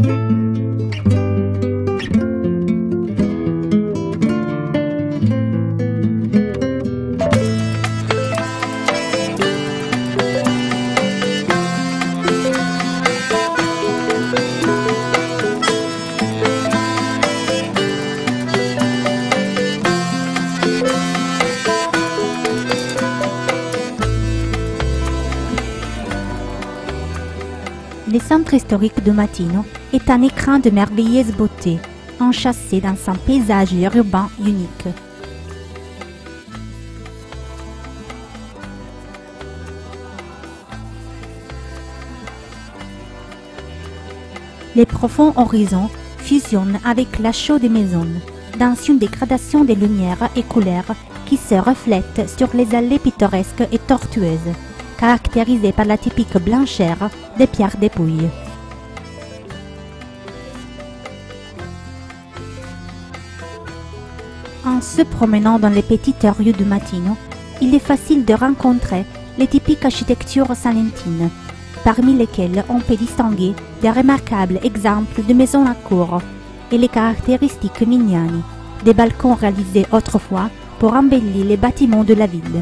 Le centre historique de Matino est un écrin de merveilleuse beauté, enchâssé dans un paysage urbain unique. Les profonds horizons fusionnent avec la chaude des maisons, dans une dégradation des lumières et couleurs qui se reflètent sur les allées pittoresques et tortueuses, caractérisées par la typique blancheur des pierres dépouilles. En se promenant dans les petites rues de Matino, il est facile de rencontrer les typiques architectures salentines, parmi lesquelles on peut distinguer des remarquables exemples de maisons à cour et les caractéristiques mignonnes des balcons réalisés autrefois pour embellir les bâtiments de la ville.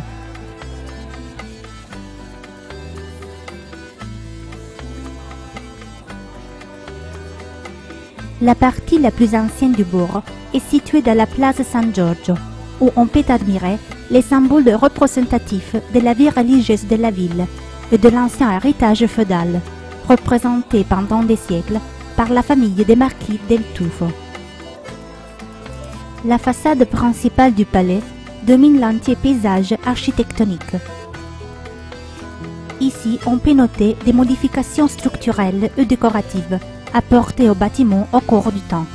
La partie la plus ancienne du bourg est située dans la place San Giorgio, où on peut admirer les symboles représentatifs de la vie religieuse de la ville et de l'ancien héritage féodal, représenté pendant des siècles par la famille des marquis del Tufo. La façade principale du palais domine l'entier paysage architectonique. Ici, on peut noter des modifications structurelles et décoratives apportées au bâtiment au cours du temps.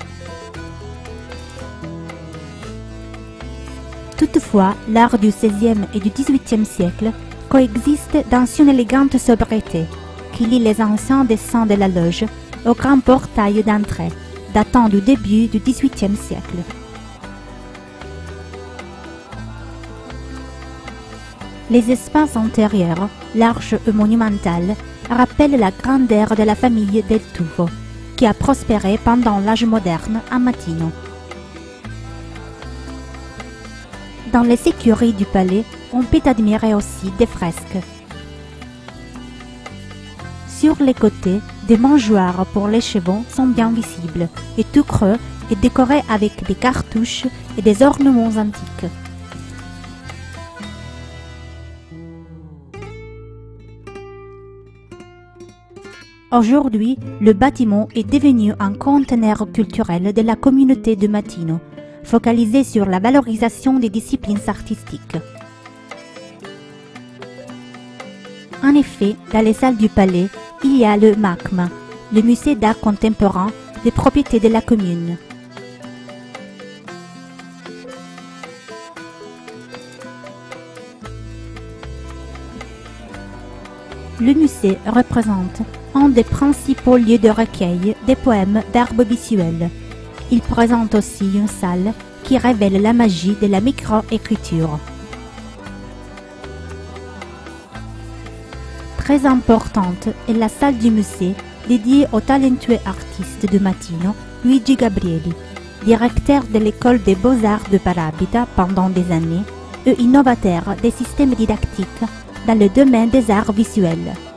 Toutefois, l'art du XVIe et du XVIIIe siècle coexiste dans une élégante sobriété qui lie les anciens dessins de la loge au grand portail d'entrée, datant du début du XVIIIe siècle. Les espaces intérieurs, larges et monumentaux, rappellent la grandeur de la famille del Tufo, qui a prospéré pendant l'âge moderne à Matino. Dans les écuries du palais, on peut admirer aussi des fresques. Sur les côtés, des mangeoires pour les chevaux sont bien visibles, et tout creux est décoré avec des cartouches et des ornements antiques. Aujourd'hui, le bâtiment est devenu un conteneur culturel de la communauté de Matino, focalisé sur la valorisation des disciplines artistiques. En effet, dans les salles du palais, il y a le MACMA, le musée d'art contemporain des propriétés de la commune. Le musée représente un des principaux lieux de recueil des poèmes d'art visuel. Il présente aussi une salle qui révèle la magie de la microécriture. Très importante est la salle du musée dédiée au talentueux artiste de Matino, Luigi Gabrieli, directeur de l'école des beaux-arts de Parabita pendant des années et innovateur des systèmes didactiques dans le domaine des arts visuels.